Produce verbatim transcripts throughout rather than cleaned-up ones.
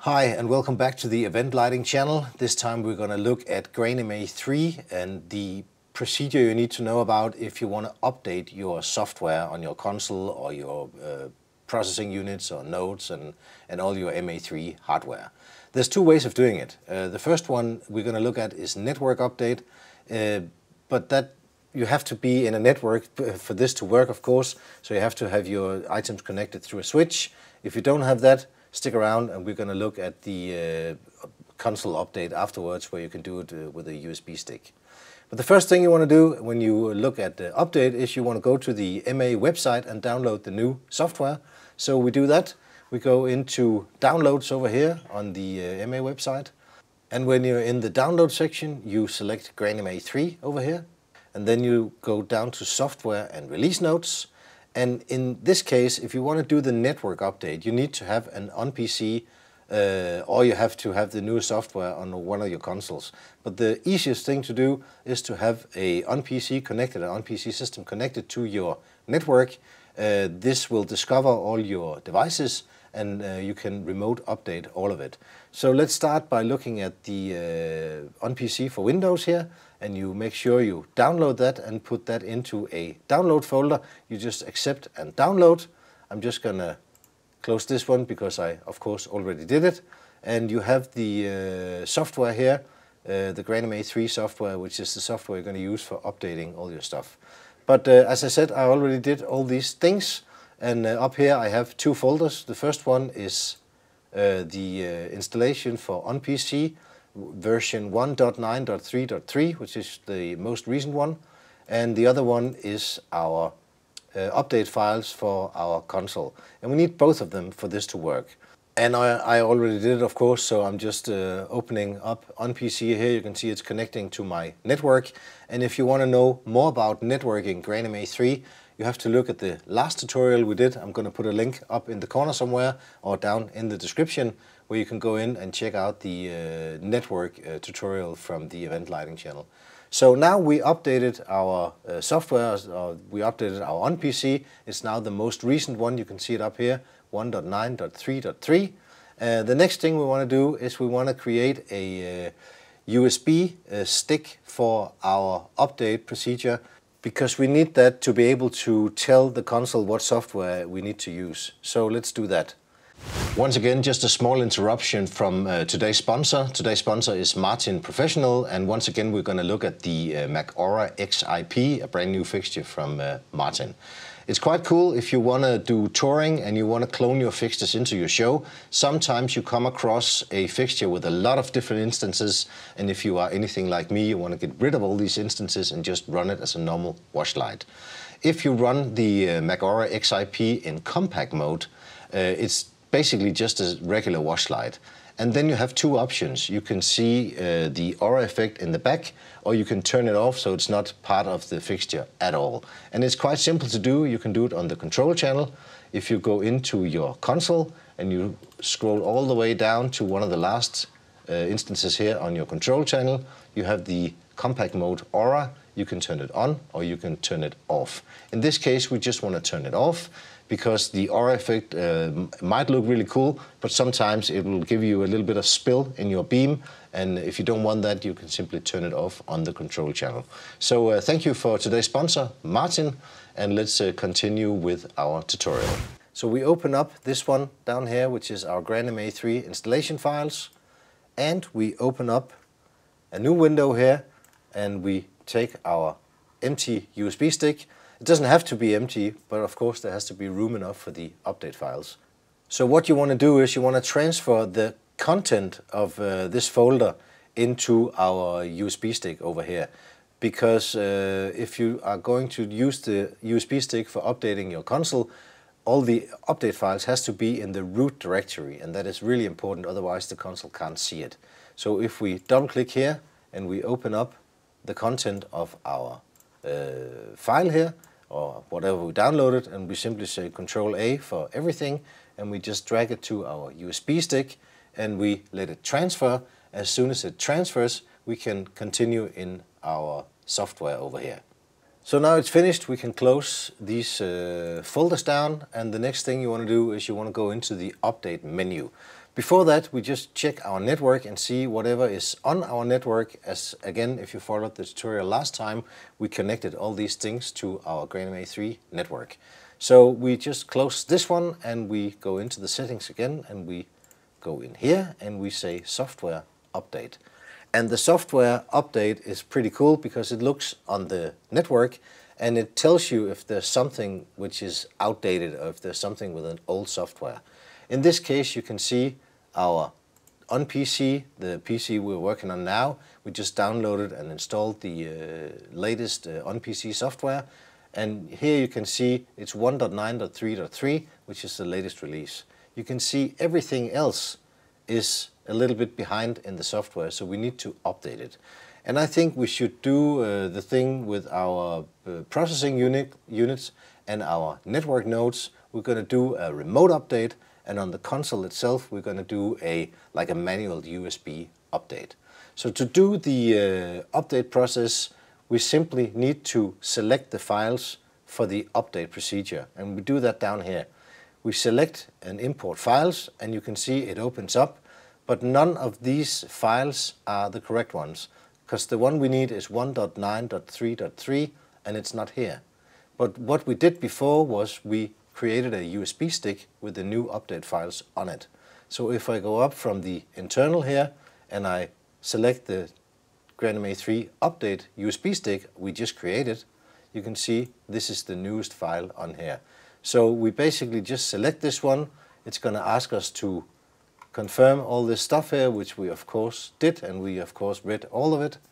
Hi and welcome back to the Event Lighting channel. This time we're going to look at GrandMA three and the procedure you need to know about if you want to update your software on your console or your uh, processing units or nodes and, and all your M A three hardware. There's two ways of doing it. Uh, the first one we're going to look at is network update, uh, but that you have to be in a network for this to work, of course, so you have to have your items connected through a switch. If you don't have that, stick around and we're going to look at the uh, console update afterwards, where you can do it uh, with a U S B stick. But the first thing you want to do when you look at the update is you want to go to the M A website and download the new software. So we do that. We go into downloads over here on the uh, M A website. And when you're in the download section, you select GrandMA three over here. And then you go down to software and release notes. And in this case, if you want to do the network update, you need to have an OnPC uh, or you have to have the new software on one of your consoles. But the easiest thing to do is to have a OnPC connected, an OnPC system connected to your network. Uh, this will discover all your devices and uh, you can remote update all of it. So let's start by looking at the uh, OnPC for Windows here, and you make sure you download that and put that into a download folder. You just accept and download. I'm just gonna close this one because I of course already did it. And you have the uh, software here, uh, the GrandMA three software, which is the software you're going to use for updating all your stuff. But uh, as I said, I already did all these things. And uh, up here I have two folders. The first one is uh, the uh, installation for OnPC version one point nine point three point three, which is the most recent one. And the other one is our uh, update files for our console. And we need both of them for this to work. And I, I already did it, of course, so I'm just uh, opening up OnPC here. You can see it's connecting to my network. And if you want to know more about networking GrandMA three, you have to look at the last tutorial we did. I'm going to put a link up in the corner somewhere or down in the description where you can go in and check out the uh, network uh, tutorial from the Event Lighting channel. So now we updated our uh, software, uh, we updated our OnPC. It's now the most recent one. You can see it up here, one point nine point three point three. Uh, the next thing we want to do is we want to create a uh, U S B uh, stick for our update procedure, because we need that to be able to tell the console what software we need to use. So let's do that. Once again, just a small interruption from uh, today's sponsor. Today's sponsor is Martin Professional, and once again we're going to look at the uh, MAC AURA X I P, a brand new fixture from uh, Martin. It's quite cool if you want to do touring and you want to clone your fixtures into your show. Sometimes you come across a fixture with a lot of different instances, and if you are anything like me, you want to get rid of all these instances and just run it as a normal wash light. If you run the uh, MAC AURA X I P in compact mode, uh, it's basically just a regular wash light. And then you have two options. You can see uh, the aura effect in the back, or you can turn it off so it's not part of the fixture at all. And it's quite simple to do. You can do it on the control channel. If you go into your console and you scroll all the way down to one of the last uh, instances here on your control channel, you have the compact mode aura. You can turn it on or you can turn it off. In this case, we just want to turn it off, because the aura effect uh, might look really cool, but sometimes it will give you a little bit of spill in your beam, and if you don't want that, you can simply turn it off on the control channel. So uh, thank you for today's sponsor, Martin, and let's uh, continue with our tutorial. So we open up this one down here, which is our GrandMA three installation files, and we open up a new window here, and we take our empty U S B stick. It doesn't have to be empty, but of course there has to be room enough for the update files. So what you want to do is you want to transfer the content of uh, this folder into our U S B stick over here. Because uh, if you are going to use the U S B stick for updating your console, all the update files has to be in the root directory, and that is really important, otherwise the console can't see it. So if we double click here and we open up the content of our uh, file here, or whatever we downloaded, and we simply say control A for everything, and we just drag it to our U S B stick and we let it transfer. As soon as it transfers, we can continue in our software over here. So now it's finished, we can close these uh, folders down, and the next thing you want to do is you want to go into the update menu. Before that, we just check our network and see whatever is on our network. As again, if you followed the tutorial last time, we connected all these things to our GrandMA three network. So we just close this one and we go into the settings again and we go in here and we say software update. And the software update is pretty cool because it looks on the network and it tells you if there's something which is outdated or if there's something with an old software. In this case, you can see our OnPC, the P C we're working on now. We just downloaded and installed the uh, latest uh, OnPC software. And here you can see it's one point nine point three point three, which is the latest release. You can see everything else is a little bit behind in the software, so we need to update it. And I think we should do uh, the thing with our uh, processing unit units and our network nodes. We're going to do a remote update, and on the console itself we're going to do a like a manual U S B update. So to do the uh, update process, we simply need to select the files for the update procedure, and we do that down here. We select and import files, and you can see it opens up, but none of these files are the correct ones, because the one we need is one point nine point three point three and it's not here. But what we did before was we created a U S B stick with the new update files on it. So if I go up from the internal here and I select the GrandMA three update U S B stick we just created, you can see this is the newest file on here. So we basically just select this one. It's going to ask us to confirm all this stuff here, which we of course did, and we of course read all of it.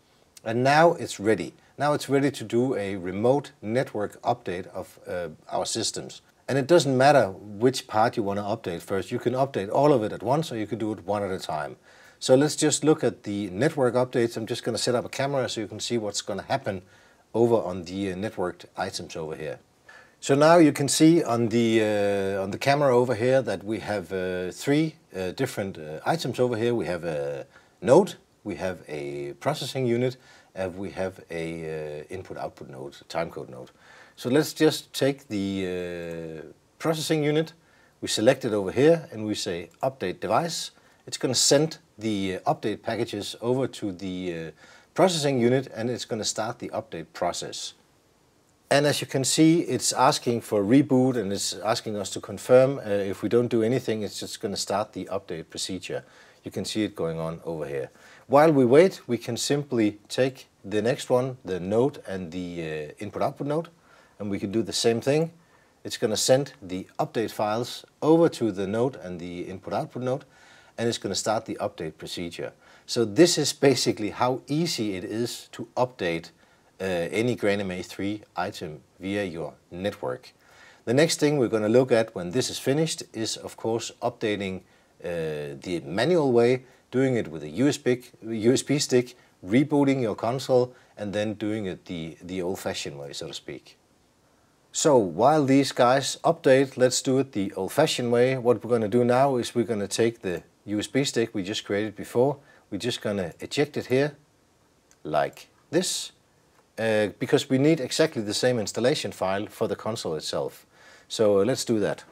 And now it's ready. Now it's ready to do a remote network update of uh, our systems. And it doesn't matter which part you want to update first. You can update all of it at once, or you can do it one at a time. So let's just look at the network updates. I'm just going to set up a camera so you can see what's going to happen over on the uh, networked items over here. So now you can see on the uh, on the camera over here that we have uh, three uh, different uh, items over here. We have a node, we have a processing unit, and we have a uh, input-output node, timecode node. So let's just take the uh, processing unit. We select it over here and we say update device. It's going to send the uh, update packages over to the uh, processing unit, and it's going to start the update process. And as you can see, it's asking for reboot, and it's asking us to confirm. Uh, if we don't do anything, it's just going to start the update procedure. You can see it going on over here. While we wait, we can simply take the next one, the node and the uh, input-output node, and we can do the same thing. It's going to send the update files over to the node and the input-output node, and it's going to start the update procedure. So this is basically how easy it is to update uh, any GrandMA three item via your network. The next thing we're going to look at when this is finished is, of course, updating uh, the manual way, doing it with a U S B, U S B stick, rebooting your console, and then doing it the, the old-fashioned way, so to speak. So while these guys update, let's do it the old-fashioned way. What we're going to do now is we're going to take the U S B stick we just created before. We're just going to eject it here, like this, uh, because we need exactly the same installation file for the console itself. So uh, let's do that.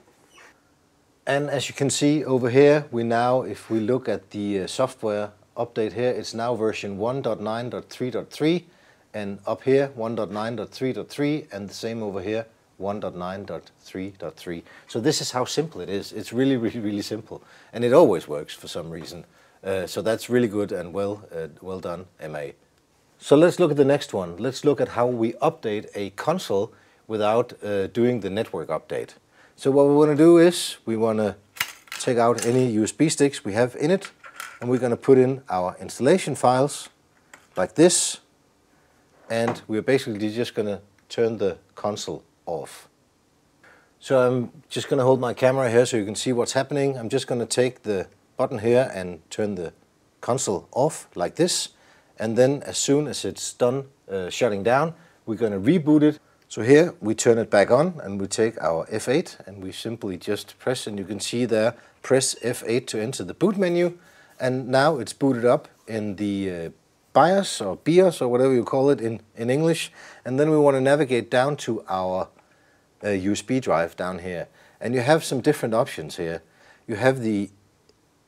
And as you can see over here, we now, if we look at the uh, software update here, it's now version one point nine point three point three, and up here one point nine point three point three, and the same over here, one point nine point three point three. So this is how simple it is. It's really, really, really simple, and it always works for some reason. Uh, so that's really good and well, uh, well done, M A. So let's look at the next one. Let's look at how we update a console without uh, doing the network update. So what we want to do is we want to take out any U S B sticks we have in it, and we're going to put in our installation files like this, and we're basically just going to turn the console off. So I'm just going to hold my camera here so you can see what's happening. I'm just going to take the button here and turn the console off like this, and then as soon as it's done uh, shutting down, we're going to reboot it. So here we turn it back on and we take our F eight and we simply just press, and you can see there, press F eight to enter the boot menu, and now it's booted up in the uh, BIOS or BIOS or whatever you call it in, in English. And then we want to navigate down to our uh, U S B drive down here, and you have some different options here. You have the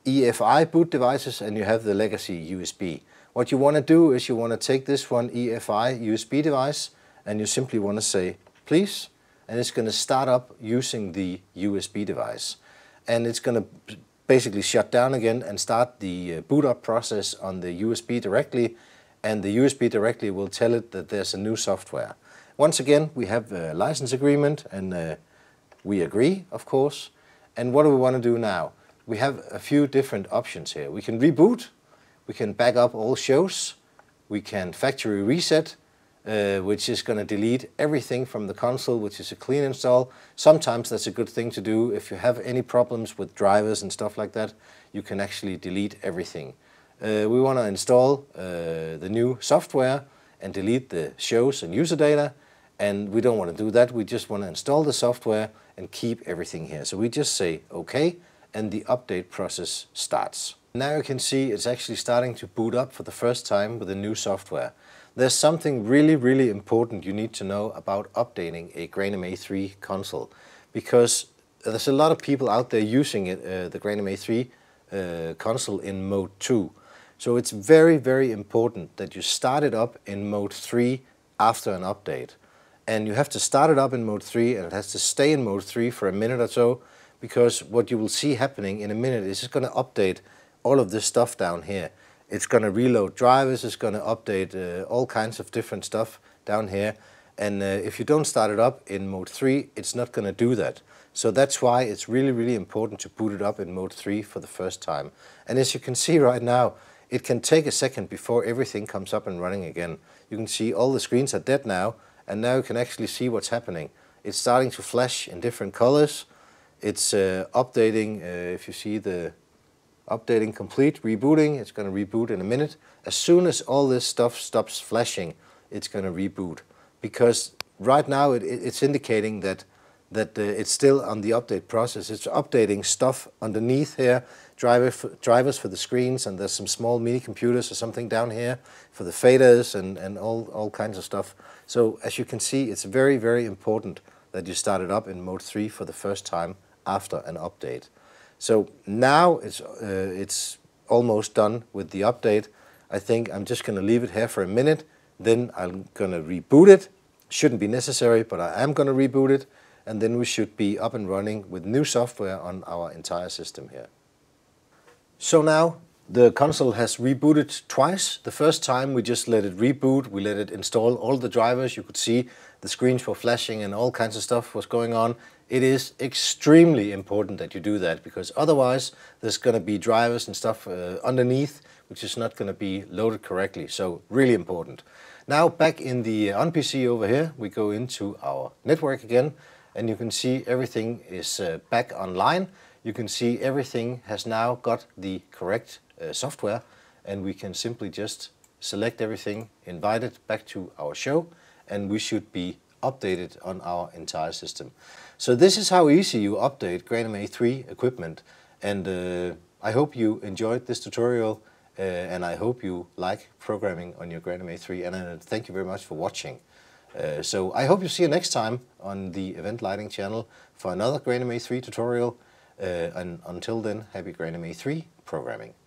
E F I boot devices, and you have the legacy U S B. What you want to do is you want to take this one E F I U S B device, and you simply want to say please, and it's going to start up using the U S B device. And it's going to basically shut down again and start the boot up process on the U S B directly, and the U S B directly will tell it that there's a new software. Once again, we have a license agreement, and uh, we agree, of course. And what do we want to do now? We have a few different options here. We can reboot, we can back up all shows, we can factory reset, uh, which is going to delete everything from the console, which is a clean install. Sometimes that's a good thing to do. If you have any problems with drivers and stuff like that, you can actually delete everything. Uh, we want to install uh, the new software and delete the shows and user data, and we don't want to do that. We just want to install the software and keep everything here. So we just say OK, and the update process starts. Now you can see it's actually starting to boot up for the first time with the new software. There's something really, really important you need to know about updating a GrandMA three console, because there's a lot of people out there using it, uh, the GrandMA three uh, console in mode two. So it's very, very important that you start it up in mode three after an update. And you have to start it up in mode three, and it has to stay in mode three for a minute or so, because what you will see happening in a minute is it's going to update all of this stuff down here. It's going to reload drivers, it's going to update uh, all kinds of different stuff down here. And uh, if you don't start it up in mode three, it's not going to do that. So that's why it's really, really important to boot it up in mode three for the first time. And as you can see right now, it can take a second before everything comes up and running again. You can see all the screens are dead now, and now you can actually see what's happening. It's starting to flash in different colors. It's uh, updating, uh, if you see the updating complete, rebooting, it's going to reboot in a minute. As soon as all this stuff stops flashing, it's going to reboot. Because right now it, it's indicating that, that uh, it's still on the update process. It's updating stuff underneath here, driver for, drivers for the screens, and there's some small mini computers or something down here for the faders and, and all, all kinds of stuff. So as you can see, it's very, very important that you start it up in mode three for the first time after an update. So now it's, uh, it's almost done with the update. I think I'm just going to leave it here for a minute, then I'm going to reboot it. Shouldn't be necessary, but I am going to reboot it, and then we should be up and running with new software on our entire system here. So now the console has rebooted twice. The first time we just let it reboot, we let it install all the drivers. You could see the screens were flashing and all kinds of stuff was going on. It is extremely important that you do that, because otherwise there's going to be drivers and stuff uh, underneath which is not going to be loaded correctly. So really important. Now back in the OnPC over here, we go into our network again, and you can see everything is uh, back online. You can see everything has now got the correct uh, software, and we can simply just select everything, invite it back to our show, and we should be updated on our entire system. So this is how easy you update GrandMA three equipment, and uh, I hope you enjoyed this tutorial, uh, and I hope you like programming on your GrandMA three, and uh, thank you very much for watching. Uh, so I hope you see you next time on the Event Lighting channel for another GrandMA three tutorial, uh, and until then, happy GrandMA three programming.